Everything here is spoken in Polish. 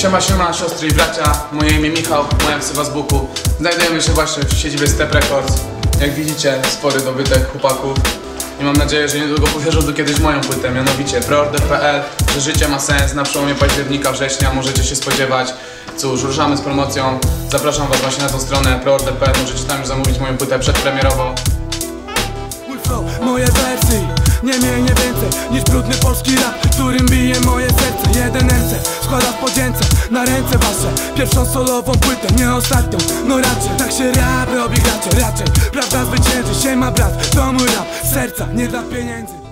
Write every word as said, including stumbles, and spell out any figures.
Siema, siema, siostry i bracia, moje imię Michał, moja ksywa z Buku. Znajdujemy się właśnie w siedzibie Step Records. Jak widzicie, spory dobytek chłopaków. I mam nadzieję, że niedługo powierzą tu kiedyś moją płytę, mianowicie preorder kropka p l, że życie ma sens. Na przełomie października, września możecie się spodziewać. Cóż, ruszamy z promocją. Zapraszam was właśnie na tą stronę preorder kropka p l, możecie tam już zamówić moją płytę przedpremierowo. Moje wersje nie mniej, nie więcej niż brudny polski rap, którym bije moje serce. Jeden M C składa w podzięce na ręce wasze pierwszą solową płytę, nie ostatnią, no raczej. Tak się rap robi gracze, raczej prawda zwycięży. Siema brat, to mój rap, serca, nie dla pieniędzy.